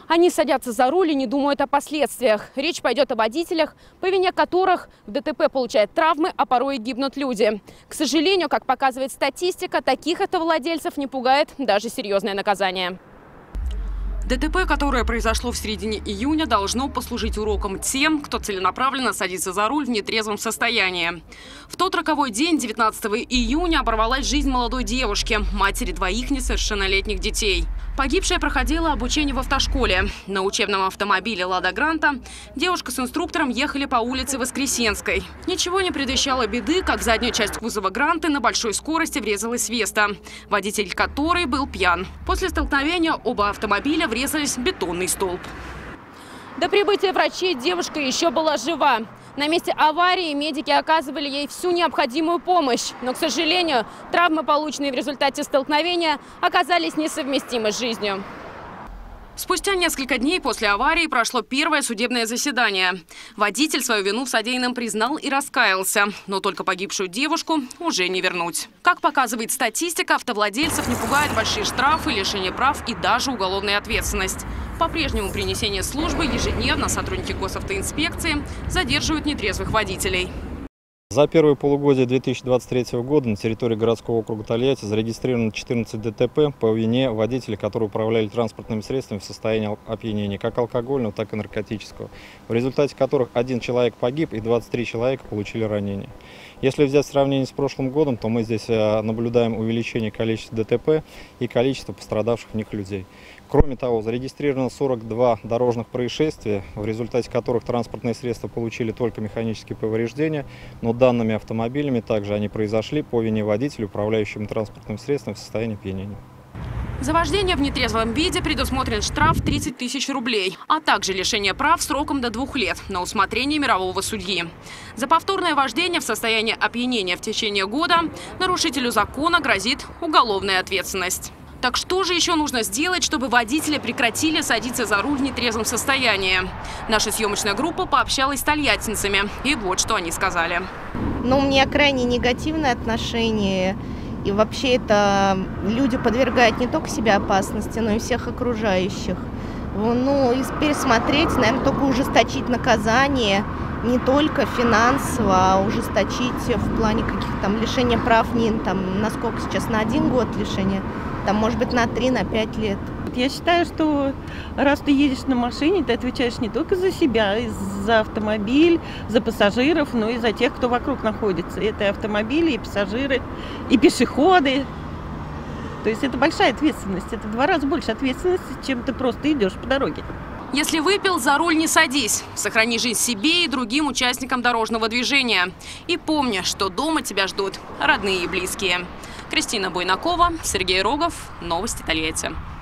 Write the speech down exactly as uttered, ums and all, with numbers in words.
Они садятся за руль и не думают о последствиях. Речь пойдет о водителях, по вине которых в ДТП получают травмы, а порой и гибнут люди. К сожалению, как показывает статистика, таких автовладельцев не пугает даже серьезное наказание. ДТП, которое произошло в середине июня, должно послужить уроком тем, кто целенаправленно садится за руль в нетрезвом состоянии. В тот роковой день, девятнадцатого июня, оборвалась жизнь молодой девушки, матери двоих несовершеннолетних детей. Погибшая проходила обучение в автошколе. На учебном автомобиле «Лада Гранта» девушка с инструктором ехали по улице Воскресенской. Ничего не предвещало беды, как задняя часть кузова «Гранты» на большой скорости врезалась Веста, водитель которой был пьян. После столкновения оба автомобиля врезались в бетонный столб. До прибытия врачей девушка еще была жива. На месте аварии медики оказывали ей всю необходимую помощь. Но, к сожалению, травмы, полученные в результате столкновения, оказались несовместимы с жизнью. Спустя несколько дней после аварии прошло первое судебное заседание. Водитель свою вину в содеянном признал и раскаялся. Но только погибшую девушку уже не вернуть. Как показывает статистика, автовладельцев не пугают большие штрафы, лишение прав и даже уголовная ответственность. По-прежнему при несении службы ежедневно сотрудники госавтоинспекции задерживают нетрезвых водителей. За первое полугодие две тысячи двадцать третьего года на территории городского округа Тольятти зарегистрировано четырнадцать ДТП по вине водителей, которые управляли транспортными средствами в состоянии опьянения, как алкогольного, так и наркотического, в результате которых один человек погиб и двадцать три человека получили ранения. Если взять сравнение с прошлым годом, то мы здесь наблюдаем увеличение количества ДТП и количества пострадавших в них людей. Кроме того, зарегистрировано сорок два дорожных происшествия, в результате которых транспортные средства получили только механические повреждения, но данными автомобилями также они произошли по вине водителя, управляющего транспортным средством в состоянии опьянения. За вождение в нетрезвом виде предусмотрен штраф тридцать тысяч рублей, а также лишение прав сроком до двух лет на усмотрение мирового судьи. За повторное вождение в состоянии опьянения в течение года нарушителю закона грозит уголовная ответственность. Так что же еще нужно сделать, чтобы водители прекратили садиться за руль в нетрезвом состоянии? Наша съемочная группа пообщалась с тольяттинцами, и вот что они сказали. Ну, у меня крайне негативное отношение. И вообще это люди подвергают не только себя опасности, но и всех окружающих. Ну, и пересмотреть, наверное, только ужесточить наказание, не только финансово, а ужесточить в плане каких-то там лишения прав, не там, на сколько сейчас, на один год лишения, там, может быть, на три, на пять лет. Я считаю, что раз ты едешь на машине, ты отвечаешь не только за себя, за автомобиль, за пассажиров, но и за тех, кто вокруг находится. Это и автомобили, и пассажиры, и пешеходы. То есть это большая ответственность. Это в два раза больше ответственности, чем ты просто идешь по дороге. Если выпил, за руль не садись. Сохрани жизнь себе и другим участникам дорожного движения. И помни, что дома тебя ждут родные и близкие. Кристина Буйнакова, Сергей Рогов. Новости Тольятти.